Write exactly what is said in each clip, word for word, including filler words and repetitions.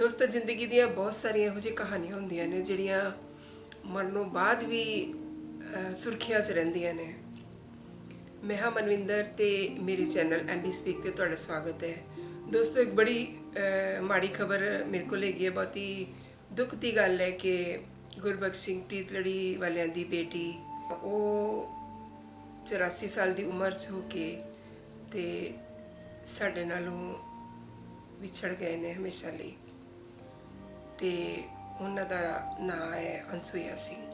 दोस्तों जिंदगी ਦੀਆਂ बहुत ਸਾਰੀਆਂ ਇਹੋ ਜਿਹੀ ਕਹਾਣੀਆਂ ਹੁੰਦੀਆਂ ਨੇ ਜਿਹੜੀਆਂ ਮਰਨੋਂ ਬਾਅਦ ਵੀ ਸੁਰਖੀਆਂ 'ਚ ਰਹਿੰਦੀਆਂ ਨੇ। मैं हाँ मनविंदर ते मेरे चैनल एम बी स्पीक ते तुहाडा स्वागत है। दोस्तों एक बड़ी माड़ी खबर मेरे को लगी है, बहुत ही दुख की गल है कि गुरबख्श सिंह प्रीतलड़ी वालियां दी बेटी वो चौरासी साल की उम्र च हो के ते साडे नालों विछड़ गए ने हमेशा लई। ते उन्हां दा नाम है अनसुईया सिंह।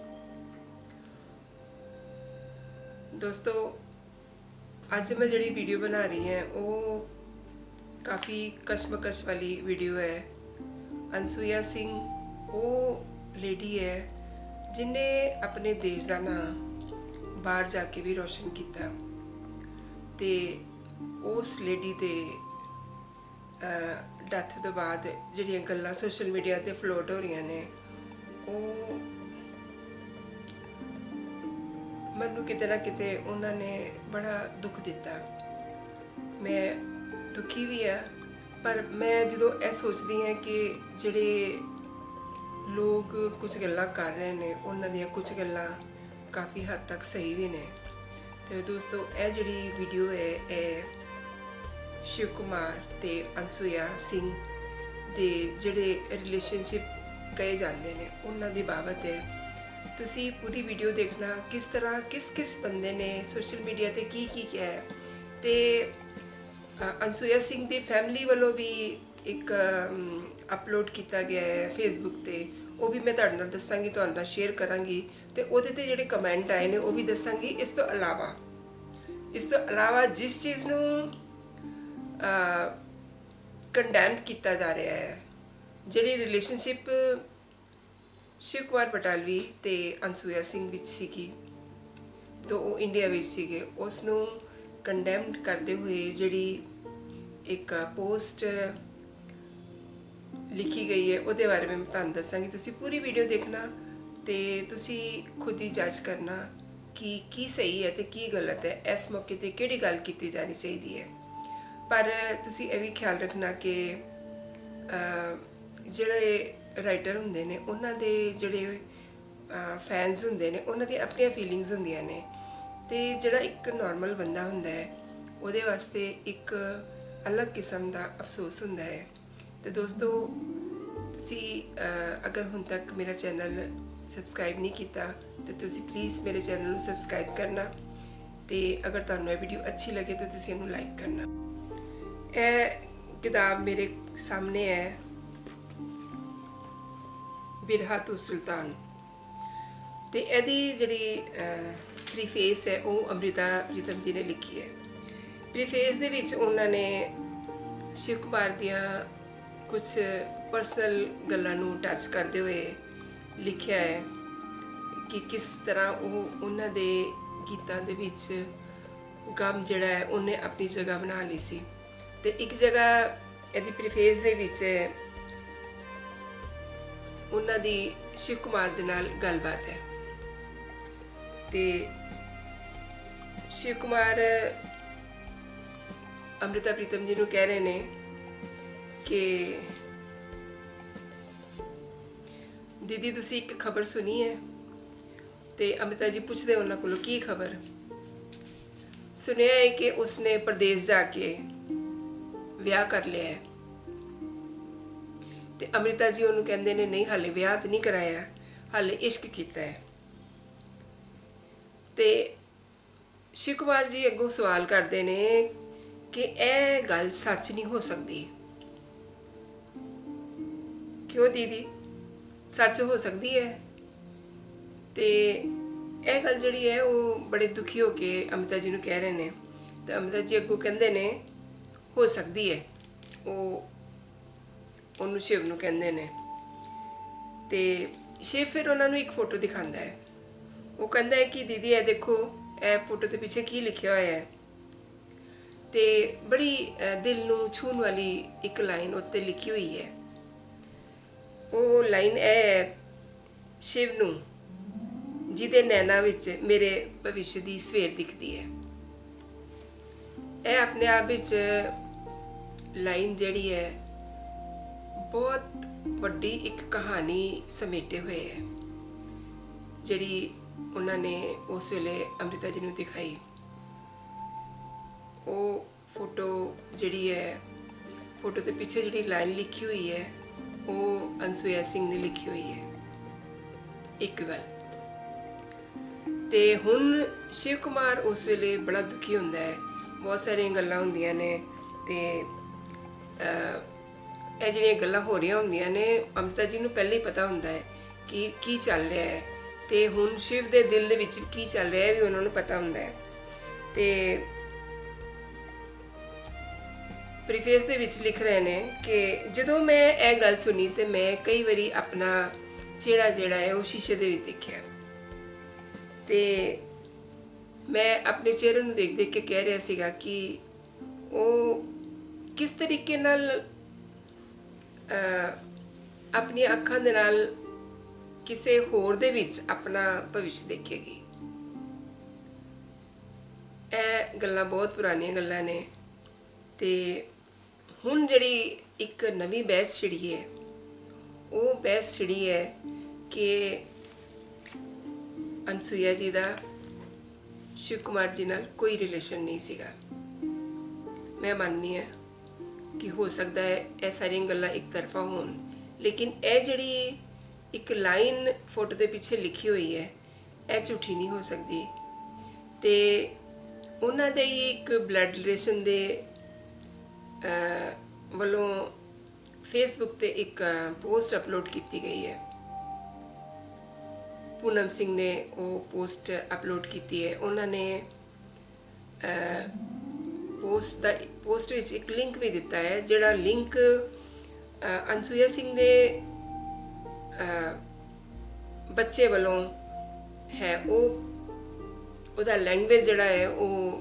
दोस्तों अज मैं जिहड़ी वीडियो बना रही है वो काफ़ी कशमकश वाली वीडियो है। अनसुईया सिंह वो लेडी है जिन्हें अपने देश का नाम बाहर जाके भी रोशन किया। ते उस लेडी के डेथ तो बाद जिहड़ियां गल्लां सोशल मीडिया ते फ्लोट हो रही ने वो मैनू किते ना किते उन्होंने बड़ा दुख दिता। मैं दुखी भी है, पर मैं जो यह सोचती हाँ कि जिहड़े लोग कुछ गल्लां कर रहे हैं उन्हां दियां कुछ गल्लां काफ़ी हद तक सही भी ने। तो दोस्तों यह जिहड़ी वीडियो है यह शिव कुमार ते अनसुईया सिंह दे जिहड़े रिलेशनशिप कहे जाते हैं उन्हां दी बाबत है। तुसी पूरी वीडियो देखना किस तरह किस किस बंदे ने सोशल मीडिया ते की की किया है। ते अनसुईया सिंह दी फैमिली वालों भी एक अपलोड किया गया है फेसबुक ते, वो भी मैं तुहाडे नाल दसांगी, तुहाडे नाल शेयर करांगी। ते ओहदे ते जिहड़े कमेंट आए ने वो भी दसांगी। इस तो अलावा इस तो अलावा जिस चीज़ नूं कंडेम किया जा रहा है, जिहड़ी रिलेशनशिप शिव कुमार बटालवी ते अनसुईया सिंह विच सीगी, तो वो इंडिया विच सीगे, उसनूं कंडेम करते हुए जिहड़ी एक पोस्ट लिखी गई है उहदे बारे में मैं तुहानूं दसांगी। तुसीं पूरी वीडियो देखना ते तुसीं खुद ही जज करना कि की सही है ते की गलत है, इस मौके ते किहड़ी गल कीती जानी चाहिदी है। पर तुसीं यह भी ख्याल रखना कि जिहड़े राइटर होंदे ने उन्हां दे जिहड़े फैनस होंदे ने उन्हां दी अपनियां फीलिंग्स होंदियां ने, ते जिहड़ा एक नॉर्मल बंदा हुंदा है उहदे वास्ते एक अलग किस्म दा अफसोस हुंदा है। तो दोस्तों तुसी अगर हुण तक मेरा चैनल सबसक्राइब नहीं किया तो तुसी प्लीज़ मेरे चैनल नूं सबसक्राइब करना, ते अगर तुहानूं यह वीडियो अच्छी लगे तो तुसी इहनूं लाइक करना। यह किताब मेरे सामने है, बिरहा तो सुल्तान। तो यदी जी प्रीफेस है वो अमृता प्रीतम जी ने लिखी है। प्रीफेस दे विच उन्होंने शिव कुमार दियां कुछ परसनल गल्लां नूं टच करते हुए लिखा है कि किस तरह वो उन्हां दे गीतां दे विच गम जिहड़ा है उन्हें अपनी जगह बना ली सी। ते एक जगह यदी प्रीफेस दे विच उन्हां दी शिव कुमार दे नाल गलबात है। ते शिव कुमार अमृता प्रीतम जी नूं कह रहे ने कि दीदी तुसी एक खबर सुनी है। ते अमृता जी पूछते उन्हां कोलों की खबर? सुनिया है कि उसने प्रदेश जाके विआह कर लिया है। ते अमृता जी उन्होंने कहते ने नहीं हाले विआह तो नहीं कराया, हाले इश्क किया है। ते शिव कुमार जी अगों सवाल करते ने कि यह गल सच नहीं हो सकती। क्यों दीदी, सच हो सकती है? ते यह गल जिहड़ी है वो बड़े दुखी होके अमृता जी नूं कह रहे हैं। तो अमृता जी अगों कहते ने हो सकती है, वो उन्होंने शिव नूं कहंदे ने। ते शिव फिर उन्होंने एक फोटो दिखाता है। वो कहता है कि दीदी ये देखो ए फोटो के पीछे की लिखा हुआ है। तो बड़ी दिल नूं छूण वाली एक लाइन उत्ते लिखी हुई है। वो लाइन ए है, शिव नूं जिहदे नैना विच मेरे भविष्य की सवेर दिखती है। यह अपने आप विच लाइन जिहड़ी है बहुत ਵੱਡੀ ਇੱਕ ਕਹਾਣੀ ਸਮੇਟੇ ਹੋਏ ਹੈ ਜਿਹੜੀ ਉਹਨਾਂ ਨੇ ਉਸ ਵੇਲੇ ਅੰਮ੍ਰਿਤਾ ਜੀ ਨੂੰ ਦਿਖਾਈ। ਉਹ ਫੋਟੋ ਜਿਹੜੀ ਹੈ, ਫੋਟੋ ਦੇ ਪਿੱਛੇ ਜਿਹੜੀ ਲਾਈਨ ਲਿਖੀ ਹੋਈ ਹੈ ਉਹ ਅਨਸੂਇਆ ਸਿੰਘ ਨੇ ਲਿਖੀ ਹੋਈ ਹੈ। ਇੱਕ ਗੱਲ ਤੇ ਹੁਣ ਸ਼ਿਵ ਕੁਮਾਰ ਉਸ ਵੇਲੇ ਬੜਾ ਦੁਖੀ ਹੁੰਦਾ ਹੈ, ਬਹੁਤ ਸਾਰੀਆਂ ਗੱਲਾਂ ਹੁੰਦੀਆਂ ਨੇ ਤੇ ਇਹ ਜਿਹੜੀਆਂ ਗੱਲਾਂ ਹੋ ਰਹੀਆਂ ਹੁੰਦੀਆਂ ਨੇ ਅੰਮ੍ਰਿਤਾ ਜੀ ਨੂੰ ਪਹਿਲਾਂ ਹੀ ਪਤਾ ਹੁੰਦਾ ਹੈ ਕਿ ਕੀ ਚੱਲ ਰਿਹਾ ਹੈ ਤੇ ਹੁਣ ਸ਼ਿਵ ਦੇ ਦਿਲ ਦੇ ਵਿੱਚ ਕੀ ਚੱਲ ਰਿਹਾ ਹੈ ਵੀ ਉਹਨਾਂ ਨੂੰ ਪਤਾ ਹੁੰਦਾ ਹੈ। ਤੇ ਪ੍ਰੀਫੇਸ ਦੇ ਵਿੱਚ ਲਿਖ ਰਹੇ ਨੇ ਕਿ ਜਦੋਂ ਮੈਂ ਇਹ ਗੱਲ ਸੁਣੀ ਤੇ ਮੈਂ ਕਈ ਵਾਰੀ ਆਪਣਾ ਚਿਹਰਾ ਜਿਹੜਾ ਹੈ ਉਹ ਸ਼ੀਸ਼ੇ ਦੇ ਵਿੱਚ ਦੇਖਿਆ ਤੇ ਮੈਂ ਆਪਣੇ ਚਿਹਰੇ ਨੂੰ ਦੇਖ ਦੇਖ ਕੇ ਕਹਿ ਰਿਹਾ ਸੀਗਾ ਕਿ ਉਹ ਕਿਸ ਤਰੀਕੇ ਨਾਲ ਆਪਣੀਆਂ ਅੱਖਾਂ ਦੇ ਨਾਲ ਕਿਸੇ ਹੋਰ ਦੇ ਵਿੱਚ ਆਪਣਾ ਭਵਿੱਖ ਦੇਖੇਗੀ। ਇਹ ਗੱਲਾਂ ਬਹੁਤ ਪੁਰਾਣੀਆਂ ਗੱਲਾਂ ਨੇ ਤੇ ਹੁਣ ਜਿਹੜੀ ਇੱਕ ਨਵੀਂ ਬਹਿਸ ਛਿੜੀ ਹੈ ਉਹ ਬਹਿਸ ਛਿੜੀ ਹੈ ਕਿ ਅਨਸੂਇਆ ਜੀ ਦਾ ਸ਼ਿਵ ਕੁਮਾਰ ਜੀ ਨਾਲ ਕੋਈ ਰਿਲੇਸ਼ਨ ਨਹੀਂ ਸੀਗਾ। ਮੈਂ ਮੰਨਦੀ ਹਾਂ ਕਿ ਹੋ ਸਕਦਾ ਹੈ ਇਹ ਸਾਰੀਆਂ ਗੱਲਾਂ ਇੱਕ ਤਰਫਾ ਹੋਣ, ਲੇਕਿਨ ਇਹ ਜਿਹੜੀ ਇੱਕ ਲਾਈਨ ਫੋਟੋ ਦੇ ਪਿੱਛੇ ਲਿਖੀ ਹੋਈ ਹੈ ਇਹ ਝੂਠੀ ਨਹੀਂ ਹੋ ਸਕਦੀ। ਤੇ ਉਹਨਾਂ ਦੇ ਹੀ ਇੱਕ ਬਲੱਡ ਰਿਲੇਸ਼ਨ ਦੇ ਵੱਲੋਂ ਫੇਸਬੁੱਕ ਤੇ ਇੱਕ ਪੋਸਟ ਅਪਲੋਡ ਕੀਤੀ ਗਈ ਹੈ। ਪੂਨਮ ਸਿੰਘ ਨੇ ਉਹ ਪੋਸਟ ਅਪਲੋਡ ਕੀਤੀ ਹੈ। ਉਹਨਾਂ ਨੇ ਪੋਸਟ ਦਾ ਪੋਸਟ ਵਿੱਚ ਇੱਕ ਲਿੰਕ ਵੀ ਦਿੱਤਾ ਹੈ, ਜਿਹੜਾ ਲਿੰਕ ਅਨਸੂਇਆ ਸਿੰਘ ਦੇ ਬੱਚੇ ਵੱਲੋਂ ਹੈ। ਉਹ ਉਹਦਾ ਲੈਂਗੁਏਜ ਜਿਹੜਾ ਹੈ ਉਹ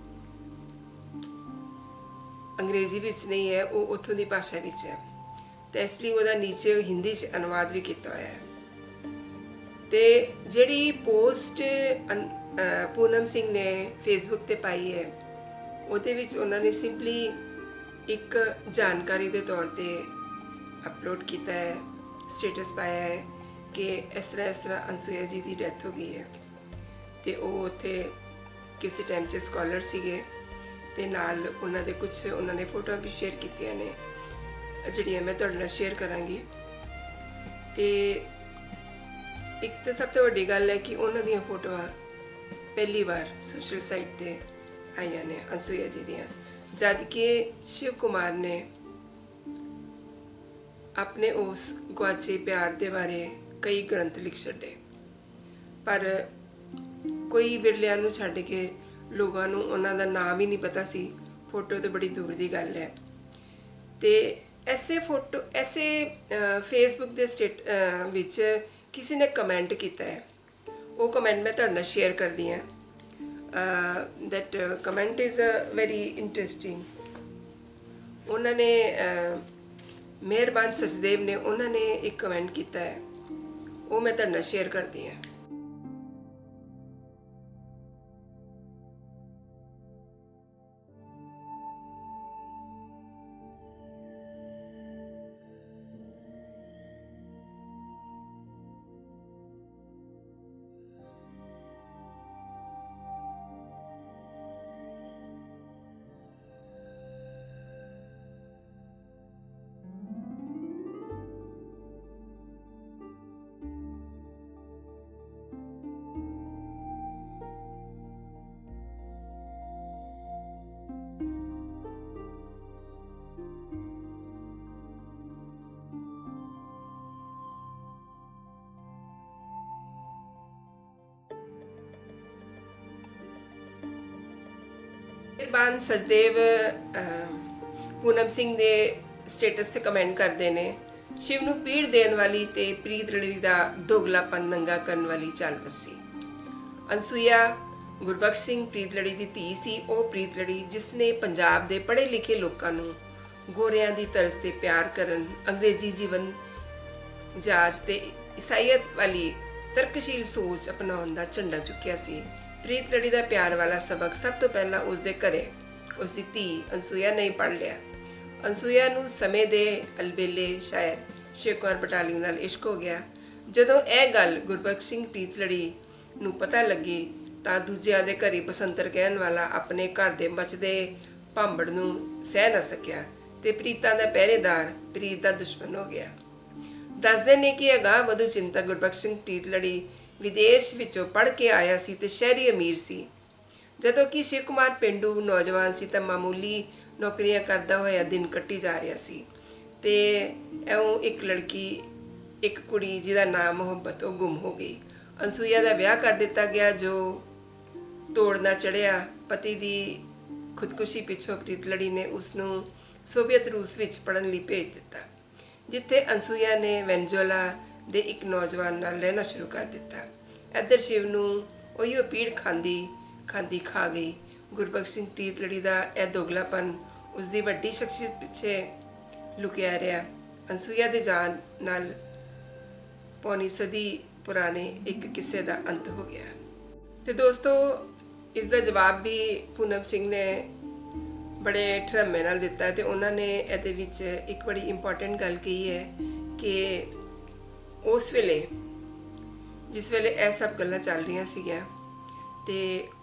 ਅੰਗਰੇਜ਼ੀ ਵਿੱਚ ਨਹੀਂ ਹੈ, ਉਹ ਉੱਥੋਂ ਦੀ ਭਾਸ਼ਾ ਵਿੱਚ ਹੈ ਤੇ ਇਸ ਲਈ ਉਹਦਾ ਨੀਚੇ ਹਿੰਦੀ 'ਚ ਅਨੁਵਾਦ ਵੀ ਕੀਤਾ ਹੋਇਆ ਹੈ। ਤੇ ਜਿਹੜੀ ਪੋਸਟ ਪੂਨਮ ਸਿੰਘ ਨੇ ਫੇਸਬੁੱਕ ਤੇ ਪਾਈ ਹੈ ਉਹਦੇ ਵਿੱਚ ਉਹਨਾਂ ਨੇ ਸਿੰਪਲੀ ਇੱਕ ਜਾਣਕਾਰੀ ਦੇ ਤੌਰ ਤੇ ਅਪਲੋਡ ਕੀਤਾ ਹੈ, ਸਟੇਟਸ ਪਾਇਆ ਹੈ ਕਿ ਇਸ ਤਰ੍ਹਾਂ ਇਸ ਤਰ੍ਹਾਂ ਅਨਸੂਇਆ ਜੀ ਦੀ ਡੈਥ ਹੋ ਗਈ ਹੈ ਤੇ ਉਹ ਉੱਥੇ ਕਿਸੇ ਟਾਈਮ 'ਚ ਸਕਾਲਰ ਸੀਗੇ ਤੇ ਨਾਲ ਉਹਨਾਂ ਦੇ ਕੁਝ ਉਹਨਾਂ ਨੇ ਫੋਟੋਆਂ ਵੀ ਸ਼ੇਅਰ ਕੀਤੀਆਂ ਨੇ ਜਿਹੜੀਆਂ ਮੈਂ ਤੁਹਾਡੇ ਨਾਲ ਸ਼ੇਅਰ ਕਰਾਂਗੀ। ਤੇ ਇੱਕ ਤਾਂ ਸਭ ਤੋਂ ਵੱਡੀ ਗੱਲ ਹੈ ਕਿ ਉਹਨਾਂ ਦੀਆਂ ਫੋਟੋਆਂ ਪਹਿਲੀ ਵਾਰ ਸੋਸ਼ਲ ਸਾਈਟ 'ਤੇ ਆਈਆਂ ਨੇ ਅਨਸੂਇਆ ਜੀ ਦੀਆਂ, ਜਦ ਕਿ ਸ਼ਿਵ ਕੁਮਾਰ ਨੇ ਆਪਣੇ ਉਸ ਗੁਆਚੇ ਪਿਆਰ ਦੇ ਬਾਰੇ ਕਈ ਗ੍ਰੰਥ ਲਿਖ ਛੱਡੇ, ਪਰ ਕੋਈ ਵਿਰਲਿਆਂ ਨੂੰ ਛੱਡ ਕੇ ਲੋਕਾਂ ਨੂੰ ਉਹਨਾਂ ਦਾ ਨਾਮ ਹੀ ਨਹੀਂ ਪਤਾ ਸੀ। ਫੋਟੋ ਤੇ ਬੜੀ ਦੂਰ ਦੀ ਗੱਲ ਹੈ। ਤੇ ਐਸੇ ਫੋਟੋ ਐਸੇ ਫੇਸਬੁੱਕ ਦੇ ਸਟੇਟ ਵਿੱਚ ਕਿਸੇ ਨੇ ਕਮੈਂਟ ਕੀਤਾ ਹੈ, ਉਹ ਕਮੈਂਟ ਮੈਂ ਤੁਹਾਡੇ ਨਾਲ ਸ਼ੇਅਰ ਕਰਦੀ ਹਾਂ। that uh, comment is uh, very interesting। ਉਹਨਾਂ ਨੇ ਮਿਹਰਬਾਨ ਸਚਦੇਵ ਨੇ ਉਹਨਾਂ ਨੇ ਇੱਕ ਕਮੈਂਟ ਕੀਤਾ ਹੈ, ਉਹ ਮੈਂ ਤੁਹਾਡੇ ਨਾਲ ਸ਼ੇਅਰ ਕਰਦੀ ਹਾਂ। ਮਿਹਰਬਾਨ ਸਚਦੇਵ ਪੂਨਮ ਸਿੰਘ ਦੇ ਸਟੇਟਸ ਤੇ ਕਮੈਂਟ ਕਰਦੇ ਨੇ, ਸ਼ਿਵ ਨੂੰ ਪੀੜ ਦੇਣ ਵਾਲੀ ਤੇ ਪ੍ਰੀਤ ਲੜੀ ਦਾ ਦੋਗਲਾਪਨ ਨੰਗਾ ਕਰਨ ਵਾਲੀ ਚਾਲ ਬੱਸੀ। ਅਨਸੂਇਆ ਗੁਰਬਖਸ਼ ਸਿੰਘ ਪ੍ਰੀਤ ਲੜੀ ਦੀ ਧੀ ਸੀ। ਉਹ ਪ੍ਰੀਤ ਲੜੀ ਜਿਸ ਨੇ ਪੰਜਾਬ ਦੇ ਪੜ੍ਹੇ ਲਿਖੇ ਲੋਕਾਂ ਨੂੰ ਗੋਰਿਆਂ ਦੀ ਤਰਜ਼ ਤੇ ਪਿਆਰ ਕਰਨ, ਅੰਗਰੇਜ਼ੀ ਜੀਵਨ ਜਾਚ ਤੇ ਈਸਾਈਅਤ ਵਾਲੀ ਤਰਕਸ਼ੀਲ ਸੋਚ ਅਪਣਾਉਣ ਦਾ ਝੰਡਾ ਚੁੱਕਿਆ ਸੀ। ਪ੍ਰੀਤ ਲੜੀ ਦਾ ਪਿਆਰ ਵਾਲਾ ਸਬਕ ਸਭ ਤੋਂ ਪਹਿਲਾਂ ਉਸਦੇ ਘਰੇ ਉਸਦੀ ਧੀ ਅਨਸੂਇਆ ਨੇ ਪੜ੍ਹ ਲਿਆ। ਅਨਸੂਇਆ ਨੂੰ ਸਮੇਂ ਦੇ ਅਲਬੇਲੇ ਸ਼ਾਇਦ ਸ਼ਿਵ ਕੁਮਾਰ ਬਟਾਲਵੀ ਨਾਲ ਇਸ਼ਕ ਹੋ ਗਿਆ। ਜਦੋਂ ਇਹ ਗੱਲ ਗੁਰਬਖਸ਼ ਸਿੰਘ ਪ੍ਰੀਤਲੜੀ ਨੂੰ ਪਤਾ ਲੱਗੀ ਤਾਂ ਦੂਜਿਆਂ ਦੇ ਘਰੀ ਬਸੰਤਰ ਕਹਿਣ ਵਾਲਾ ਆਪਣੇ ਘਰ ਦੇ ਮਚਦੇ ਭਾਂਬੜ ਨੂੰ ਸਹਿ ਨਾ ਸਕਿਆ ਤੇ ਪ੍ਰੀਤਾਂ ਦਾ ਪਹਿਰੇਦਾਰ ਪ੍ਰੀਤ ਦਾ ਦੁਸ਼ਮਣ ਹੋ ਗਿਆ। ਦੱਸਦੇ ਨੇ ਕਿ ਅਗਾਂਹ ਵਧੂ ਚਿੰਤਕ ਗੁਰਬਖਸ਼ ਸਿੰਘ ਪ੍ਰੀਤਲੜੀ ਵਿਦੇਸ਼ ਵਿੱਚੋਂ ਪੜ੍ਹ ਕੇ ਆਇਆ ਸੀ ਤੇ ਸ਼ਹਿਰੀ ਅਮੀਰ ਸੀ, ਜਦੋਂ ਕਿ ਸ਼ਿਵ ਕੁਮਾਰ ਪੇਂਡੂ ਨੌਜਵਾਨ ਸੀ ਤਾਂ ਮਾਮੂਲੀ ਨੌਕਰੀਆਂ ਕਰਦਾ ਹੋਇਆ ਦਿਨ ਕੱਟੀ ਜਾ ਰਿਹਾ ਸੀ। ਤੇ ਇਉਂ ਇੱਕ ਲੜਕੀ ਇੱਕ ਕੁੜੀ ਜਿਹਦਾ ਨਾਮ ਮੁਹੱਬਤ ਉਹ ਗੁੰਮ ਹੋ ਗਈ। ਅਨਸੂਇਆ ਦਾ ਵਿਆਹ ਕਰ ਦਿੱਤਾ ਗਿਆ ਜੋ ਤੋੜ ਨਾ ਚੜਿਆ। ਪਤੀ ਦੀ ਖੁਦਕੁਸ਼ੀ ਪਿੱਛੋਂ ਪ੍ਰੀਤਲੜੀ ਨੇ ਉਸ ਨੂੰ ਸੋਵੀਅਤ ਰੂਸ ਵਿੱਚ ਪੜ੍ਹਨ ਲਈ ਭੇਜ ਦਿੱਤਾ, ਜਿੱਥੇ ਅਨਸੂਇਆ ਨੇ ਵੈਨਜ਼ੂਏਲਾ ਦੇ ਇੱਕ ਨੌਜਵਾਨ ਨਾਲ ਰਹਿਣਾ ਸ਼ੁਰੂ ਕਰ ਦਿੱਤਾ। ਇੱਧਰ ਸ਼ਿਵ ਨੂੰ ਉਹੀਓ ਪੀੜ ਖਾਂਦੀ ਖਾਂਦੀ ਖਾ ਗਈ। ਗੁਰਬਖਸ਼ ਸਿੰਘ ਪ੍ਰੀਤਲੜੀ ਦਾ ਇਹ ਦੋਗਲਾਪਨ ਉਸਦੀ ਵੱਡੀ ਸ਼ਖਸੀਅਤ ਪਿੱਛੇ ਲੁਕਿਆ ਰਿਹਾ। ਅਨਸੂਇਆ ਦੇ ਜਾਣ ਨਾਲ ਪੌਣੀ ਸਦੀ ਪੁਰਾਣੇ ਇੱਕ ਕਿੱਸੇ ਦਾ ਅੰਤ ਹੋ ਗਿਆ। ਤੇ ਦੋਸਤੋ, ਇਸ ਦਾ ਜਵਾਬ ਵੀ ਪੂਨਮ ਸਿੰਘ ਨੇ ਬੜੇ ਠਰਮੇ ਨਾਲ ਦਿੱਤਾ ਤੇ ਉਹਨਾਂ ਨੇ ਇਹਦੇ ਵਿੱਚ ਇੱਕ ਬੜੀ ਇੰਪੋਰਟੈਂਟ ਗੱਲ ਕਹੀ ਹੈ ਕਿ ਉਸ ਵੇਲੇ ਜਿਸ ਵੇਲੇ ਇਹ ਸਭ ਗੱਲਾਂ ਚੱਲ ਰਹੀਆਂ ਸੀਗੀਆਂ ਤੇ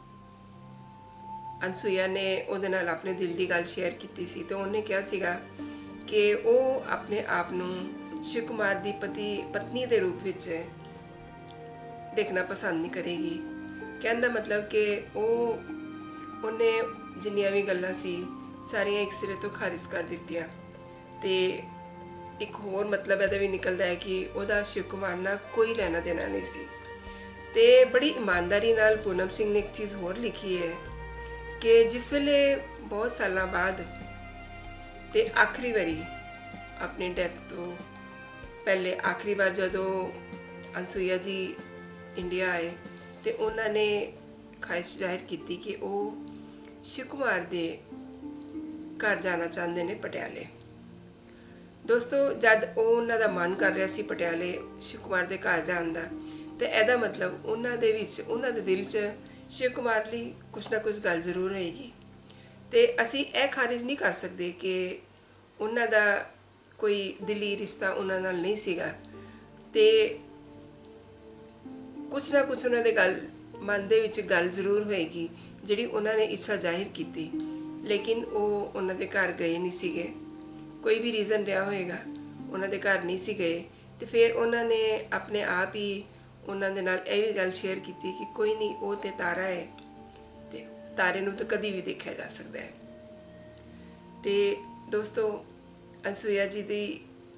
ਅਨਸੂਇਆ ਨੇ ਉਹਦੇ ਨਾਲ ਆਪਣੇ ਦਿਲ ਦੀ ਗੱਲ ਸ਼ੇਅਰ ਕੀਤੀ ਸੀ ਤੇ ਉਹਨੇ ਕਿਹਾ ਸੀਗਾ ਕਿ ਉਹ ਆਪਣੇ ਆਪ ਨੂੰ ਸ਼ਿਵ ਕੁਮਾਰ ਦੀ ਪਤੀ ਪਤਨੀ ਦੇ ਰੂਪ ਵਿੱਚ ਦੇਖਣਾ ਪਸੰਦ ਨਹੀਂ ਕਰੇਗੀ। ਕਹਿਣ ਦਾ ਮਤਲਬ ਕਿ ਉਹ ਉਹਨੇ ਜਿੰਨੀਆਂ ਵੀ ਗੱਲਾਂ ਸੀ ਸਾਰੀਆਂ ਇੱਕ ਸਿਰੇ ਤੋਂ ਖਾਰਿਜ ਕਰ ਦਿੱਤੀਆਂ। ਤੇ ਇੱਕ ਹੋਰ ਮਤਲਬ ਇਹਦਾ ਵੀ ਨਿਕਲਦਾ ਹੈ ਕਿ ਉਹਦਾ ਸ਼ਿਵ ਕੁਮਾਰ ਨਾਲ ਕੋਈ ਲੈਣਾ ਦੇਣਾ ਨਹੀਂ ਸੀ। ਤੇ ਬੜੀ ਇਮਾਨਦਾਰੀ ਨਾਲ ਪੂਨਮ ਸਿੰਘ ਨੇ ਇੱਕ ਚੀਜ਼ ਹੋਰ ਲਿਖੀ ਹੈ ਕਿ ਜਿਸ ਵੇਲੇ ਬਹੁਤ ਸਾਲਾਂ ਬਾਅਦ ਤੇ ਆਖਰੀ ਵਾਰੀ ਆਪਣੀ ਡੈਥ ਤੋਂ ਪਹਿਲੇ ਆਖਰੀ ਵਾਰ ਜਦੋਂ ਅਨਸੂਇਆ ਜੀ ਇੰਡੀਆ ਆਏ ਤੇ ਉਹਨਾਂ ਨੇ ਖਾਹਿਸ਼ ਜ਼ਾਹਿਰ ਕੀਤੀ ਕਿ ਉਹ ਸ਼ਿਵ ਕੁਮਾਰ ਦੇ ਘਰ ਜਾਣਾ ਚਾਹੁੰਦੇ ਨੇ ਪਟਿਆਲੇ। ਦੋਸਤੋ, ਜਦ ਉਹ ਉਹਨਾਂ ਦਾ ਮਨ ਕਰ ਰਿਹਾ ਸੀ ਪਟਿਆਲੇ ਸ਼ਿਵ ਕੁਮਾਰ ਦੇ ਘਰ ਜਾਣ ਦਾ ਤੇ ਇਹਦਾ ਮਤਲਬ ਉਹਨਾਂ ਦੇ ਵਿੱਚ ਉਹਨਾਂ ਦੇ ਦਿਲ 'ਚ ਸ਼ਿਵ ਕੁਮਾਰ ਲਈ ਕੁਛ ਨਾ ਕੁਛ ਗੱਲ ਜ਼ਰੂਰ ਹੋਏਗੀ। ਤੇ ਅਸੀਂ ਇਹ ਖਾਰਿਜ ਨਹੀਂ ਕਰ ਸਕਦੇ ਕਿ ਉਹਨਾਂ ਦਾ ਕੋਈ ਦਿਲੀ ਰਿਸ਼ਤਾ ਉਹਨਾਂ ਨਾਲ ਨਹੀਂ ਸੀਗਾ ਤੇ ਕੁਛ ਨਾ ਕੁਛ ਉਹਨਾਂ ਦੇ ਗੱਲ ਮਨ ਦੇ ਵਿੱਚ ਗੱਲ ਜ਼ਰੂਰ ਹੋਏਗੀ ਜਿਹੜੀ ਉਹਨਾਂ ਨੇ ਇੱਛਾ ਜ਼ਾਹਿਰ ਕੀਤੀ, ਲੇਕਿਨ ਉਹ ਉਹਨਾਂ ਦੇ ਘਰ ਗਏ ਨਹੀਂ ਸੀਗੇ। ਕੋਈ ਵੀ ਰੀਜ਼ਨ ਰਿਹਾ ਹੋਏਗਾ, ਉਹਨਾਂ ਦੇ ਘਰ ਨਹੀਂ ਸੀ ਗਏ। ਤੇ ਫਿਰ ਉਹਨਾਂ ਨੇ ਆਪਣੇ ਆਪ ਹੀ ਉਹਨਾਂ ਦੇ ਨਾਲ ਇਹ ਵੀ ਗੱਲ ਸ਼ੇਅਰ ਕੀਤੀ ਕਿ ਕੋਈ ਨਹੀਂ, ਉਹ ਤੇ ਤਾਰਾ ਹੈ ਤੇ ਤਾਰੇ ਨੂੰ ਤਾਂ ਕਦੀ ਵੀ ਦੇਖਿਆ ਜਾ ਸਕਦਾ ਹੈ। ਤੇ ਦੋਸਤੋ, ਅਨਸੂਇਆ ਜੀ ਦੀ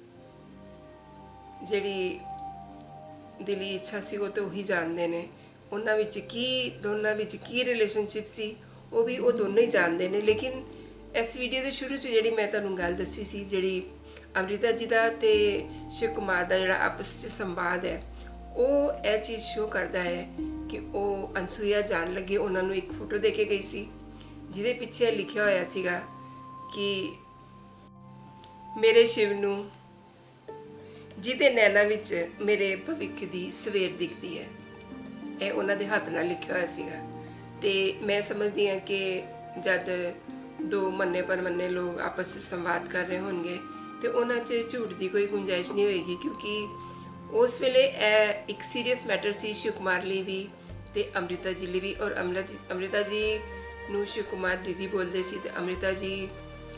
ਜਿਹੜੀ ਦਿਲੀ ਇੱਛਾ ਸੀ ਉਹ ਤਾਂ ਉਹੀ ਜਾਣਦੇ ਨੇ। ਉਹਨਾਂ ਵਿੱਚ ਕੀ ਦੋਨਾਂ ਵਿੱਚ ਕੀ ਰਿਲੇਸ਼ਨਸ਼ਿਪ ਸੀ ਉਹ ਵੀ ਉਹ ਦੋਨੋਂ ਹੀ ਜਾਣਦੇ ਨੇ। ਲੇਕਿਨ ਇਸ ਵੀਡੀਓ ਦੇ ਸ਼ੁਰੂ 'ਚ ਜਿਹੜੀ ਮੈਂ ਤੁਹਾਨੂੰ ਗੱਲ ਦੱਸੀ ਸੀ, ਜਿਹੜੀ ਅੰਮ੍ਰਿਤਾ ਜੀ ਦਾ ਤੇ ਸ਼ਿਵ ਕੁਮਾਰ ਦਾ ਜਿਹੜਾ ਆਪਸ 'ਚ ਸੰਵਾਦ ਹੈ, ਉਹ ਇਹ ਚੀਜ਼ ਸ਼ੋ ਕਰਦਾ ਹੈ ਕਿ ਉਹ ਅਨਸੂਇਆ ਜਾਣ ਲੱਗੇ ਉਹਨਾਂ ਨੂੰ ਇੱਕ ਫੋਟੋ ਦੇ ਕੇ ਗਈ ਸੀ ਜਿਹਦੇ ਪਿੱਛੇ ਲਿਖਿਆ ਹੋਇਆ ਸੀਗਾ ਕਿ ਮੇਰੇ ਸ਼ਿਵ ਨੂੰ ਜਿਹਦੇ ਨੈਣਾ ਵਿੱਚ ਮੇਰੇ ਭਵਿੱਖ ਦੀ ਸਵੇਰ ਦਿਖਦੀ ਹੈ। ਇਹ ਉਹਨਾਂ ਦੇ ਹੱਥ ਨਾਲ ਲਿਖਿਆ ਹੋਇਆ ਸੀਗਾ। ਤੇ ਮੈਂ ਸਮਝਦੀ ਹਾਂ ਕਿ ਜਦ ਦੋ ਮੰਨੇ ਪਰਮੰਨੇ ਲੋਕ ਆਪਸ 'ਚ ਸੰਵਾਦ ਕਰ ਰਹੇ ਹੋਣਗੇ ਤੇ ਉਹਨਾਂ 'ਚ ਝੂਠ ਦੀ ਕੋਈ ਗੁੰਜਾਇਸ਼ ਨਹੀਂ ਹੋਏਗੀ, ਕਿਉਂਕਿ ਉਸ ਵੇਲੇ ਇਹ ਇੱਕ ਸੀਰੀਅਸ ਮੈਟਰ ਸੀ ਸ਼ਿਵ ਕੁਮਾਰ ਲਈ ਵੀ ਤੇ ਅੰਮ੍ਰਿਤਾ ਜੀ ਲਈ ਵੀ। ਔਰ ਅੰਮ੍ਰਿਤਾ ਜੀ ਨੂੰ ਸ਼ਿਵ ਕੁਮਾਰ ਦੀਦੀ ਬੋਲਦੇ ਸੀ ਤੇ ਅੰਮ੍ਰਿਤਾ ਜੀ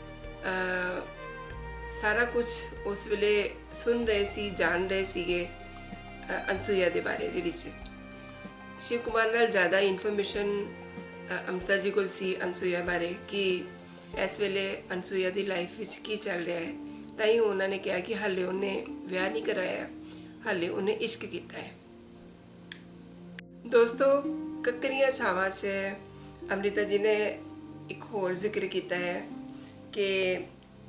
ਸਾਰਾ ਕੁਝ ਉਸ ਵੇਲੇ ਸੁਣ ਰਹੇ ਸੀ, ਜਾਣ ਰਹੇ ਸੀਗੇ ਅਨਸੂਇਆ ਦੇ ਬਾਰੇ ਦੇ ਵਿੱਚ। ਸ਼ਿਵ ਕੁਮਾਰ ਨਾਲ ਜ਼ਿਆਦਾ ਇਨਫੋਰਮੇਸ਼ਨ ਅੰਮ੍ਰਿਤਾ ਜੀ ਕੋਲ ਸੀ ਅਨਸੂਇਆ ਬਾਰੇ ਕਿ ਇਸ ਵੇਲੇ ਅਨਸੂਇਆ ਦੀ ਲਾਈਫ ਵਿੱਚ ਕੀ ਚੱਲ ਰਿਹਾ ਹੈ। ਤਾਂ ਹੀ ਉਹਨਾਂ ਨੇ ਕਿਹਾ ਕਿ ਹਾਲੇ ਉਹਨੇ ਵਿਆਹ ਨਹੀਂ ਕਰਾਇਆ, ਹਾਲੇ ਉਹਨੇ ਇਸ਼ਕ ਕੀਤਾ ਹੈ। ਦੋਸਤੋ, ਕੱਕਰੀਆਂ ਛਾਵਾਂ 'ਚ ਅੰਮ੍ਰਿਤਾ ਜੀ ਨੇ ਇੱਕ ਹੋਰ ਜ਼ਿਕਰ ਕੀਤਾ ਹੈ ਕਿ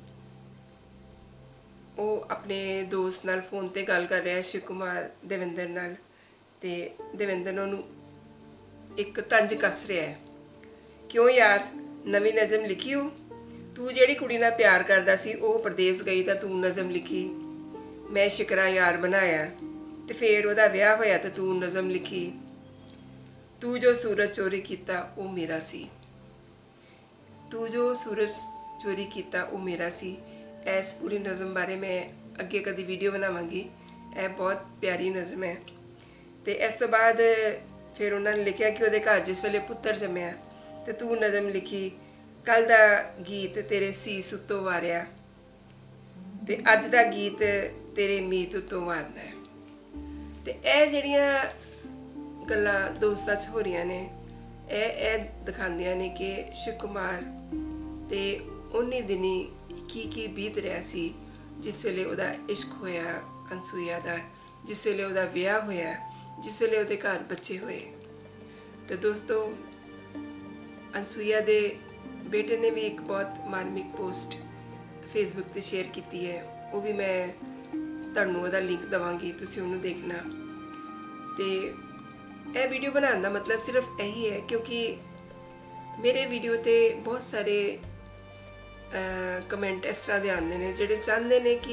ਉਹ ਆਪਣੇ ਦੋਸਤ ਨਾਲ ਫੋਨ ਤੇ ਗੱਲ ਕਰ ਰਿਹਾ ਸ਼ਿਵ ਕੁਮਾਰ ਦੇਵਿੰਦਰ ਨਾਲ ਤੇ ਦੇਵਿੰਦਰ ਉਹਨੂੰ ਇੱਕ ਤੰਜ ਕੱਸ ਰਿਹਾ ਹੈ। ਕਿਉਂ ਯਾਰ, ਨਵੀਂ ਨਜ਼ਮ ਲਿਖੀ ਹੋ? ਤੂੰ ਜਿਹੜੀ ਕੁੜੀ ਨਾਲ ਪਿਆਰ ਕਰਦਾ ਸੀ ਉਹ ਪ੍ਰਦੇਸ ਗਈ ਤਾਂ ਤੂੰ ਨਜ਼ਮ ਲਿਖੀ। ਮੈਂ ਸ਼ਿਕਰਾ ਯਾਰ ਬਣਾਇਆ ਤੇ ਫਿਰ ਉਹਦਾ ਵਿਆਹ ਹੋਇਆ ਤਾਂ ਤੂੰ ਨਜ਼ਮ ਲਿਖੀ। ਤੂੰ ਜੋ ਸੂਰਜ ਚੋਰੀ ਕੀਤਾ ਉਹ ਮੇਰਾ ਸੀ। ਤੂੰ ਜੋ ਸੂਰਜ चोरी किया वो मेरा सी। इस पूरी नज़म बारे मैं अगे कभी वीडियो बनावांगी। यह बहुत प्यारी नज़म है। तो इस तो बाद फिर उन्होंने लिखा कि वो घर जिस वेले पुत्र जमया तो तू नज़म लिखी, कल का गीत तेरे सीस उत्तों वारिया ते अज का गीत तेरे मीत उत्तों वारना है। तो यह जड़ियाँ गल्लां दोस्तां च हो रही ने, यह दिखांदियां ने कि शिव कुमार ते उन्नी दिनी की की बीत रहा सी जिस वेले उहदा इश्क होया अनसुईया दा, जिस वेले उहदा विआह होया, जिस वेले उहदे घर बच्चे होए। तो दोस्तों अनसुईया दे बेटे ने भी एक बहुत मार्मिक पोस्ट फेसबुक पर शेयर की है, वो भी मैं तुहानूं उहदा लिंक देवांगी, तुसीं उहनूं देखना। तो यह वीडियो बनाने का मतलब सिर्फ यही है क्योंकि मेरे वीडियो ते बहुत सारे कमेंट इस तरह के आते हैं जोड़े चाहते हैं कि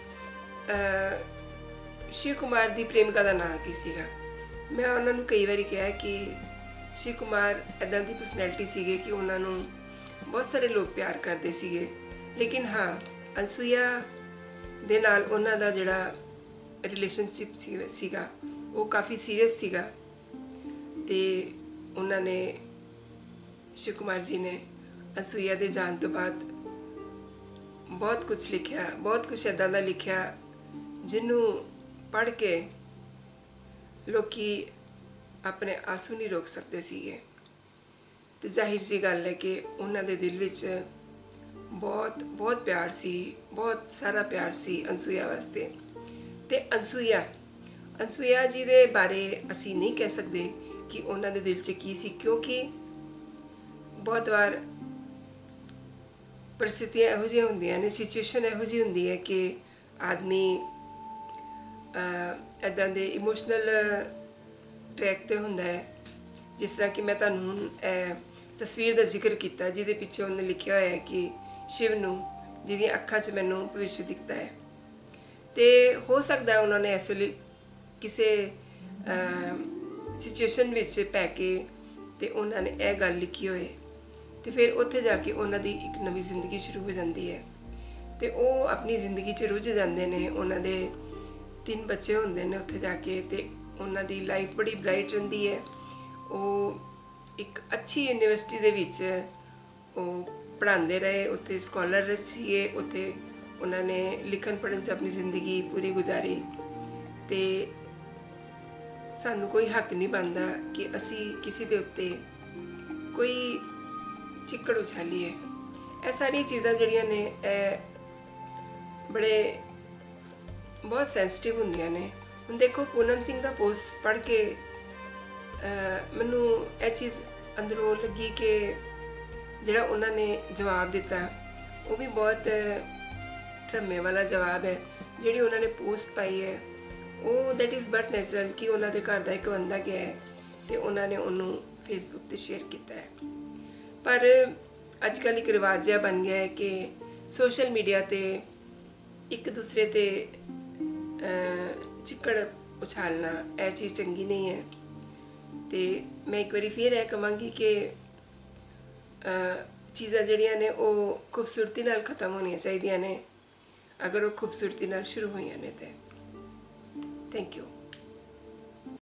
शिव कुमार की प्रेमिका का नाम की सीगा। मैं उन्होंने कई बार कहा कि शिव कुमार इदां की परसनैलिटी सीगे कि उन्होंने बहुत सारे लोग प्यार करते सीगे, लेकिन हाँ अनसुईया दे नाल उन्हां दा जिहड़ा रिलेशनशिप सीगा वो काफ़ी सीरियस सीगा। ते उन्होंने शिव कुमार जी ने अनसुईया दे जान तो बाद बहुत कुछ लिखा, बहुत कुछ इदां दा लिखा जिन्हों पढ़ के लोकी अपने आंसू नहीं रोक सकते सीगे। तो जाहिर सी गल है कि उन्हां दे दिल विच बहुत बहुत प्यार सी, बहुत सारा प्यार सी अनसुईया वास्ते। ते अनसुईया अनसुईया जी दे बारे असी नहीं कह सकते कि उन्हां दे दिल च की सी, क्योंकि बहुत बार परिस्थितियां इहो जिहियां हुंदियां ने, सिचुएशन इहो जी हुंदी है कि आदमी इदां दे इमोशनल ट्रैक ते हुंदा है। जिस तरह कि मैं तुहानूं तस्वीर का जिक्र किया जिहदे पिछे उन्हें लिखा होया है कि शिव नूं जिहदियां अखां च मैनूं भविष्य दिखता है। तो हो सकता है उन्होंने इस वेले किसी सिचुएशन विच पै के ते उन्होंने यह गल लिखी होए तो फिर उत्थे जाके उन्हां दी एक नवी जिंदगी शुरू हो जाती है। तो वो अपनी जिंदगी च रुझ जाते हैं, उन्हां दे तीन बच्चे होंदे ने उत्थे जाके, तो उन्हां दी लाइफ बड़ी ब्राइट रहिंदी है। वो एक अच्छी यूनिवर्सिटी दे विच वो पढ़ाते रहे, उत्थे स्कॉलर सीगे, उत्थे उन्होंने लिखन पढ़न च अपनी जिंदगी पूरी गुजारी। तो सानू कोई हक नहीं बनता कि असी किसी दे उत्ते कोई चिक्कड़ उछालीए। यह सारी चीज़ां जड़ियां ने बड़े बहुत सेंसिटिव होंदियां ने। हुण देखो पूनम सिंह का पोस्ट पढ़ के मैनू यह चीज़ अंदरों लगी कि जिहड़ा उन्होंने जवाब दिता वो भी बहुत ड्रामे वाला जवाब है। जिहड़ी उन्होंने पोस्ट पाई है वो दैट इज़ बट नैचुरल कि उन्होंने घर का एक बंदा गया है तो उन्होंने उन्होंने फेसबुक पर शेयर किया है। पर अजकल एक रिवाज जिहा बन गया है कि सोशल मीडिया ते एक दूसरे ते चिक्कड़ उछालना यह चीज़ चंगी नहीं है। तो मैं एक बारी फिर यह कहांगी कि चीज़ां जड़ियां ने वो खूबसूरती नाल ख़त्म होनियां चाहिदियां ने, अगर वो खूबसूरती नाल शुरू होईयां ने। तो थैंक यू।